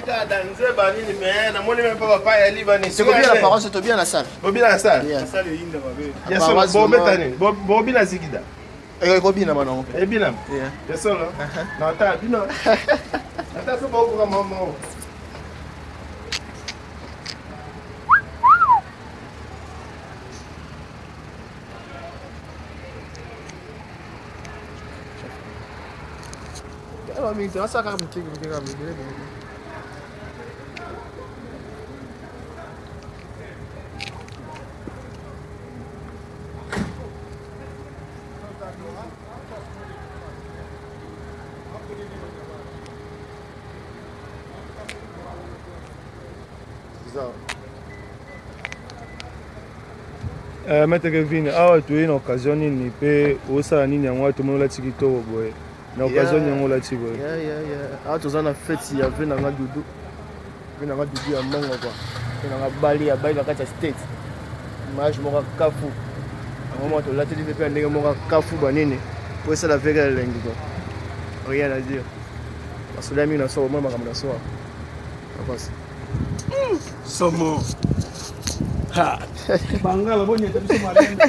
C'est combien la parole, c'est bien la salle. Bien la salle. Bien sûr, bon, bien la zigida. Et Robin, maintenant. Et bien, c'est ça, là. Non, attends, bien. Attends, c'est bon pour un moment. Maître Kevin, tu as une occasion de payer au salon de tout le monde qui est na occasion yango la tibo. Ah tu as fait il y avait na dudu. Na dudu ya mongo quoi. Na bali ya baila kata state. Image monga kafu. Moment to la télé fait ndenge monga kafu banene. Pour ça la vega lengi quoi. Rien à dire. Parce que là mi na so moi makambo na so. Passe. Somo. Ha. Bangala bonye tabiso malenda.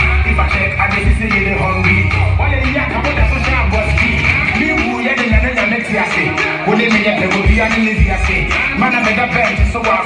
If I check, I just say you're hungry. Why you yak about the social bus key? Me who you I say, man, I'm in the bench, so I